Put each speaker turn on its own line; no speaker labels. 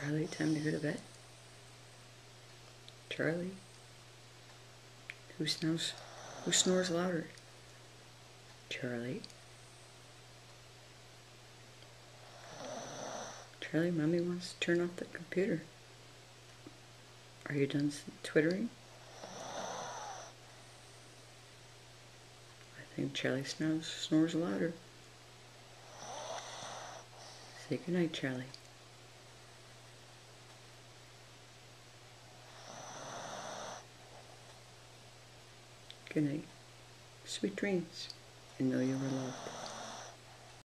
Charlie, time to go to bed. Charlie, who snores louder? Charlie. Charlie, Mommy wants to turn off the computer. Are you done twittering? I think Charlie snores louder. Say goodnight, Charlie. Good night. Sweet dreams, and know you were loved.